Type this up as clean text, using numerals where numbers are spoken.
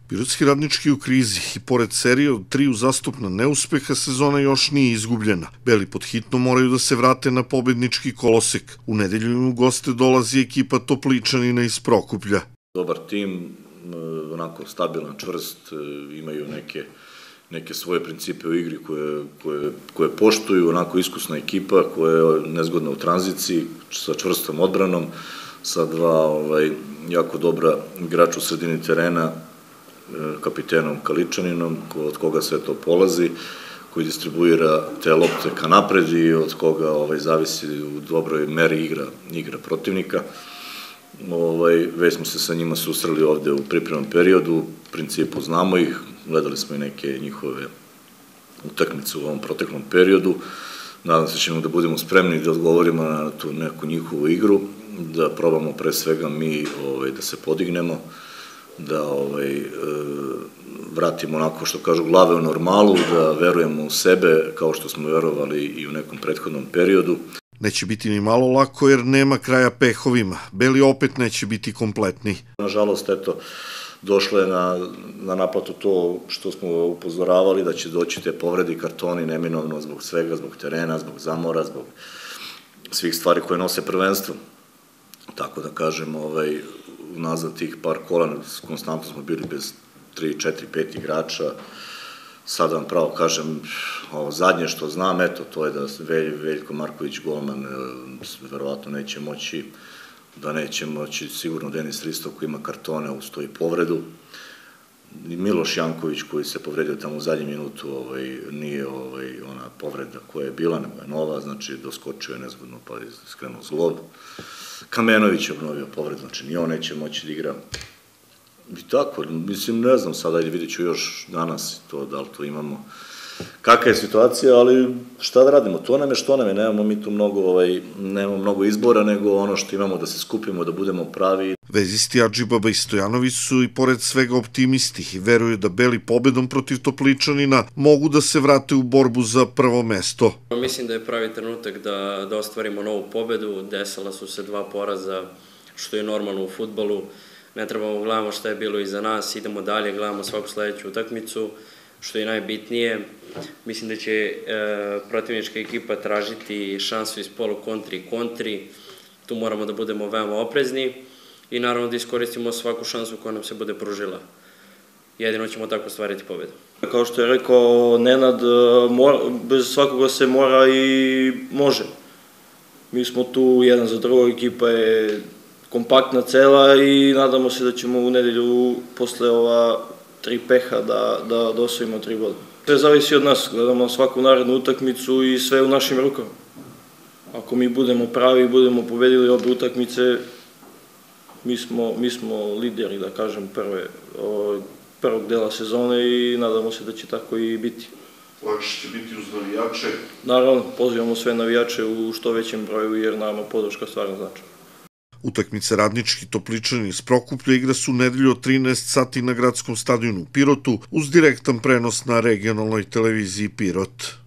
Pirotski Radnički u krizi i pored serije od 3 uzastopna neuspeha sezona još nije izgubljena. Beli pod hitno moraju da se vrate na pobednički kolosek. U nedelju im u goste dolazi ekipa Topličanina iz Prokuplja. Dobar tim, onako stabilan, čvrst, imaju neke svoje principe u igri koje poštuju, onako iskusna ekipa koja je nezgodna u tranziciji, sa čvrstom odbranom, sa dva jako dobra igrača u sredini terena, kapitenom Kaličaninom, od koga sve to polazi, koji distribuira te lopte ka napred i od koga zavisi u dobroj meri igra protivnika. Već smo se sa njima susreli ovde u pripremnom periodu, u principu znamo ih, gledali smo i neke njihove utakmice u ovom proteklom periodu. Nadam se da ćemo da budemo spremni da odgovorimo na tu neku njihovu igru, da probamo pre svega mi da se podignemo, da vratimo onako što kažu glave u normalu, da verujemo u sebe kao što smo verovali i u nekom prethodnom periodu. Neće biti ni malo lako jer nema kraja pehovima. Beli opet neće biti kompletni. Nažalost, došlo je na naplatu to što smo upozoravali da će doći te povrede i kartoni neminovno zbog svega, zbog terena, zbog zamora, zbog svih stvari koje nose prvenstvo. Tako da kažem, unazad tih par kola konstantno smo bili bez 3, 4, 5 igrača. Sad vam pravo kažem, ovo zadnje što znam, to je da Veljko Marković golman verovatno neće moći, da neće moći sigurno Denis Risto koji ima kartone, ustoji povredu. Miloš Janković koji se povredio tamo u zadnjem minutu, nije ona povreda koja je bila, nego je nova, znači doskočio je nezgodno pa je skrenuo zglob. Kamenović je obnovio povredu, znači ni on neće moći da igra. I tako, mislim, ne znam sada, vidjet ću još danas to, da li to imamo. Kakva je situacija, ali šta da radimo, to nam je što nam je, nemamo mi tu mnogo izbora, nego ono što imamo da se skupimo, da budemo pravi. Vezisti Adžibaba i Stojanović su i pored svega optimisti i veruju da Beli pobedom protiv Topličanina mogu da se vrate u borbu za prvo mesto. Mislim da je pravi trenutak da ostvarimo novu pobedu, desila su se 2 poraza, što je normalno u fudbalu. Ne trebamo gledamo šta je bilo iza nas, idemo dalje, gledamo svaku sledeću utakmicu, što je najbitnije. Mislim da će protivnička ekipa tražiti šansu iz polu kontri i kontri, tu moramo da budemo veoma oprezni i naravno da iskoristimo svaku šansu koja nam se bude pružila. Jedino ćemo tako stvariti pobedu. Kao što je rekao Nenad, bez svakoga se mora i može. Mi smo tu jedan za drugog, ekipa je kompaktna cela i nadamo se da ćemo u nedelju posle ova 3 peha da osvojimo 3 boda. Sve zavisi od nas, gledamo svaku narednu utakmicu i sve u našim rukama. Ako mi budemo pravi, budemo pobedili obe utakmice, mi smo lideri, da kažem, prvog dela sezone i nadamo se da će tako i biti. Lakše će biti uz navijače? Naravno, pozivamo sve navijače u što većem broju jer nama podrška stvarno znači. Utakmice Radnički Topličani iz Prokuplja igra su u nedelju od 13 sati na gradskom stadionu u Pirotu uz direktan prenos na regionalnoj televiziji Pirot.